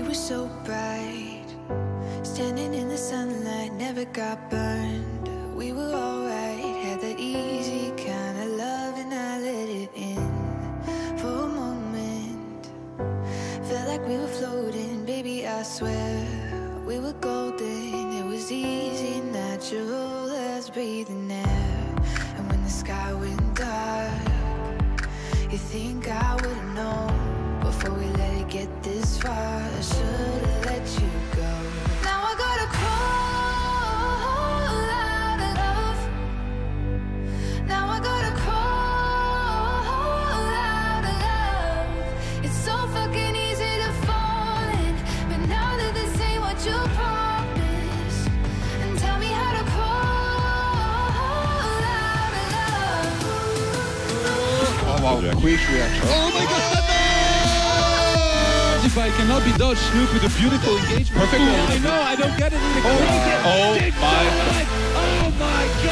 were so bright, standing in the sunlight, never got burned. We were alright, had that easy kind of love, and I let it in for a moment. Felt like we were floating, baby, I swear we were golden. It was easy, natural as breathing air. And when the sky went dark, you think I would've known before we let it get this far. I should've let you go. Now I gotta crawl out of love. Now I gotta crawl out of love. It's so fucking easy to fall in, but now that this ain't what you promised, and tell me how to crawl out of love. Oh wow, quick reaction. Oh my god! If I cannot be dodged, Snoop with a beautiful engagement. Perfect. I know, I don't get it in the Oh my. Oh my god!